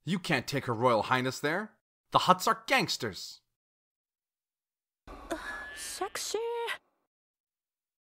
You can't take Her Royal Highness there. The Hutts are gangsters. Sexy